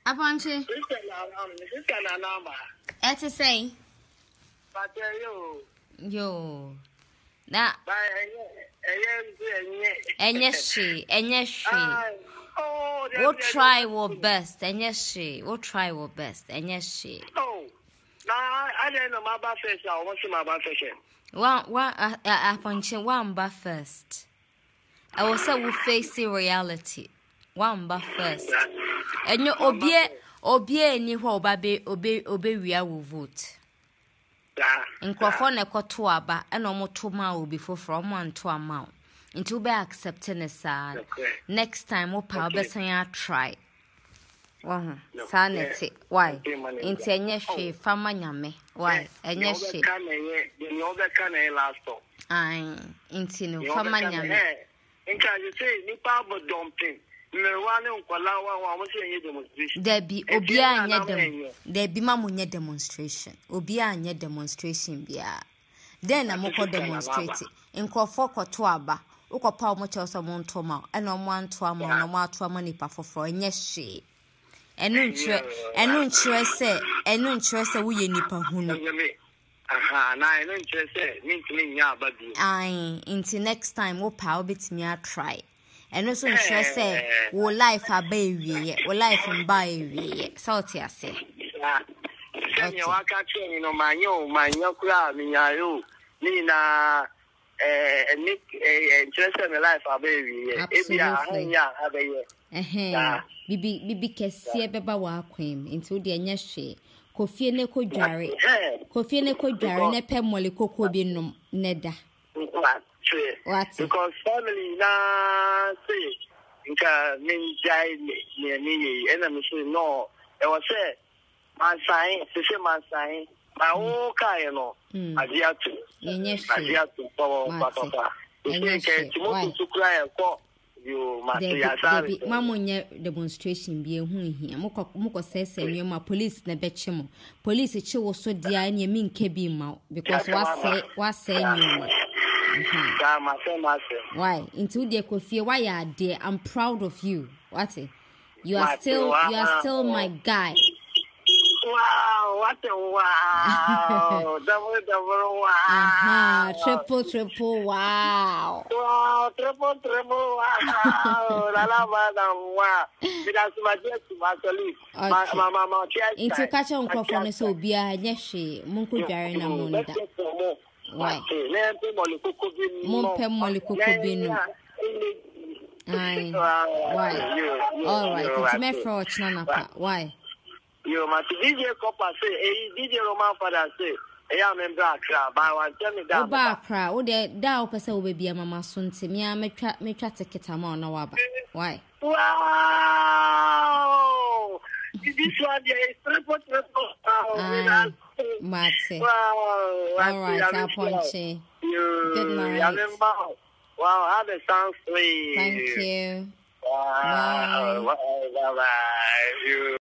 Aponkye. Sister Anamoah. It's to say. But Yo. Na. Enye. We'll try our best. Enye. We'll try our best. Enye. Oh. Nah, I don't know my bad face. I want to my bad face. Aponkye, one bar first. I will say we face reality. One bar first. And you obey any who obey we will vote. In Crawford, a cotuaba, and almost 2 miles before from 1 to a mile. Into be accepting a sad. Next time, we'll power best try. Sanity. Why? Into any she, Famanyame. Why? And yes, she. I into no Famanyame. In can you say, Nipa dumping? There be Obia there be mamunya demonstration. Obia nye demonstration bia. Then I'm going demonstrating. In Crawford Kotuaba, Uko Power much also Montoma, and on 1 to a man, no more to a money for and yes, she. And no interest say, we nipa huno. Aha, na no interest say, me ya baby. Aye, into next time, we'll power bit me a try. And also interest say, wo life a baby, wo life in baby, salty I say. Send your waka chain, my kura, minyayo, Nina, Nick, interest in life a baby. Absolutely. Bibi kesi beba wa kwem into the nyeshe. Kofi ne ko dware ne pe mole kokko bi nom neda. What? Because family na say nka menjai ne and I'm saying no. There was man sign my whole kai no. Aziatu. Aziatu papa. Timoto to cry ko you must mamonya demonstration bi ehu hia moko sese nyoma police na bechemo police che wo so dia na mi nke bi ma because was say nyoma. Why? Into the Kofi, why are there? I'm proud of you. What? You are still my guy. Wow, what a wow. Double wow. Triple wow. Wow, triple wow. Wow. Because my dear to my colleague. Mama, into catch on Crawford so be a yeshi. Munku Jarina Munda. Why? Mumpe Molikoko Binu. Aye. Why? All right. It's my fraud, Nana. Why? You must DJ Copper say, DJ Roman father say, I am in black crowd, but I want to tell me that. Obaa crowd, oh, there, that opposite will be a mamma soon to me. I may try to get a man or waba. Why? Wow! This one is triple. Matty. Wow! All right, Aponkye. Good night. Wow, have a sound sweet. Thank you. Wow. Bye.